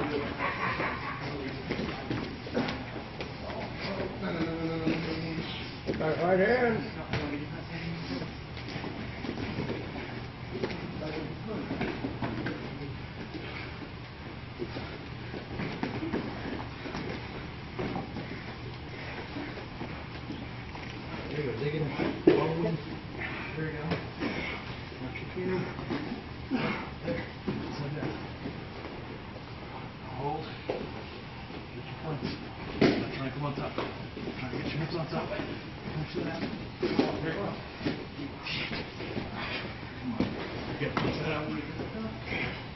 Back right hand. There you go, dig in. There you go. Watch your feet. There. Just like that. Hold. Get your fronts. Now try to come on top. Try to get your hips on top. Push it out. There you go. Come on. Get that out when you get to the top.